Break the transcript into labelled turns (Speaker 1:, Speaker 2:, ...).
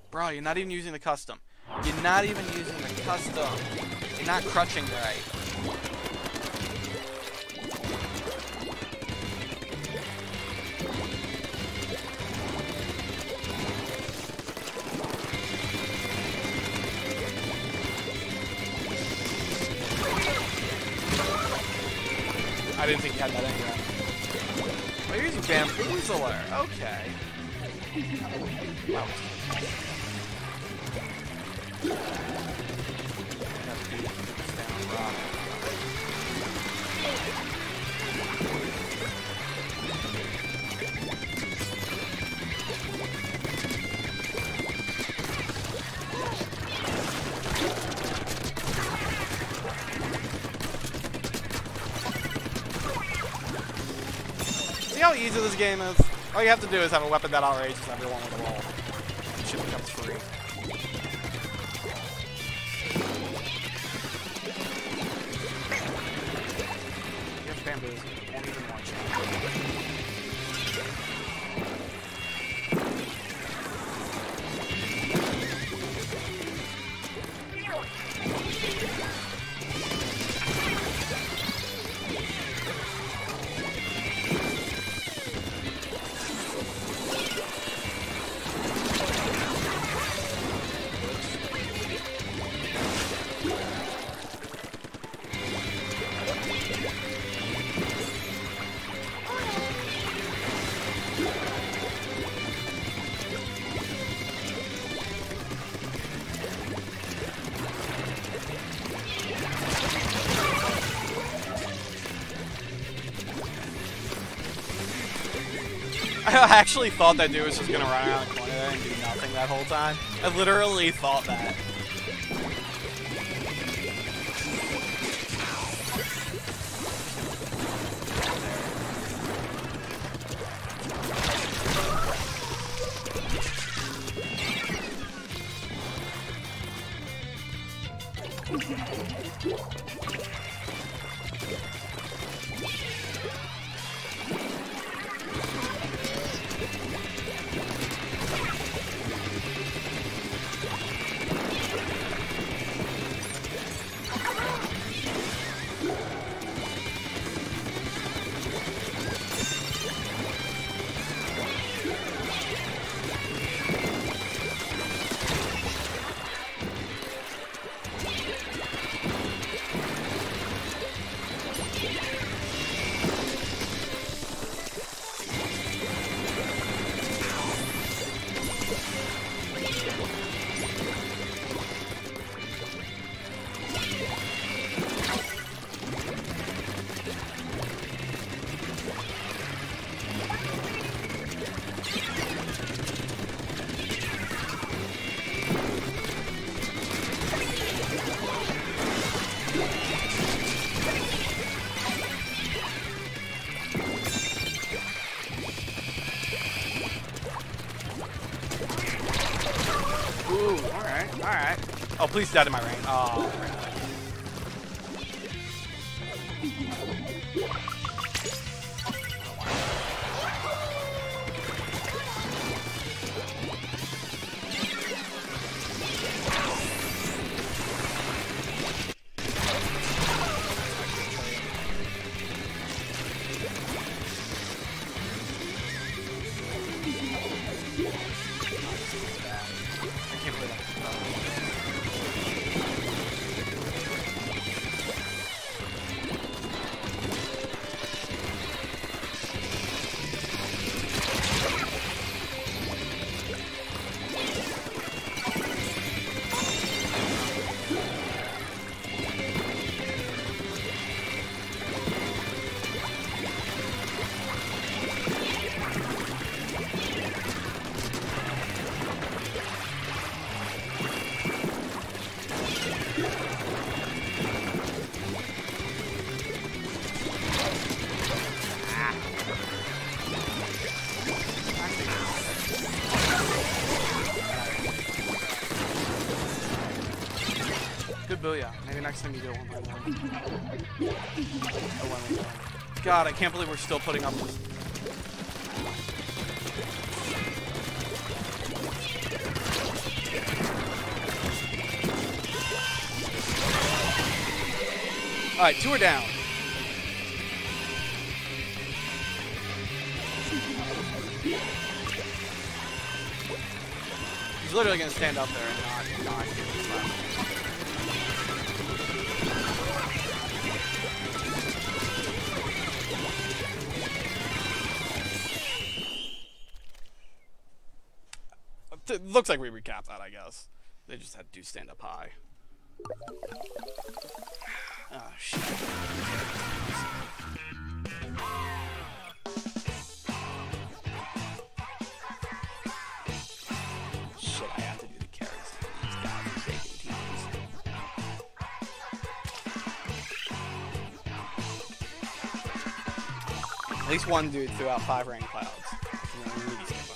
Speaker 1: Bro, you're not even using the custom. You're not even using the custom. You're not crutching right. I didn't think you had that anyway. Oh, you're using Bamboozler. Okay. Wow. See how easy this game is? All you have to do is have a weapon that outrages everyone with a roll. And shit becomes free. You have bamboos. Won't even watch it. I actually thought that dude was just gonna run around the corner there and do nothing that whole time. I literally thought that. Alright. Oh, please die to my rain. Oh, crap. Good booyah. Maybe next time you do it 1 by 1. Oh, 1. God, I can't believe we're still putting up this. Alright, 2 are down. He's literally gonna stand up there and not get this left. It looks like we recapped that, I guess. They just had to do stand up high. Oh, shit. Shit, I have to do the carries. These guys are taking teams. At least one dude threw out 5 rain clouds.